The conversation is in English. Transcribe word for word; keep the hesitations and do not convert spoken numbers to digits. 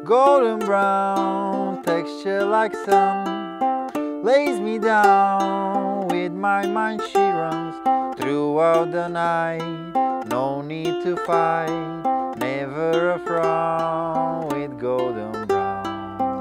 Golden brown, texture like sun, lays me down. With my mind she runs throughout the night. No need to fight, never a frown with golden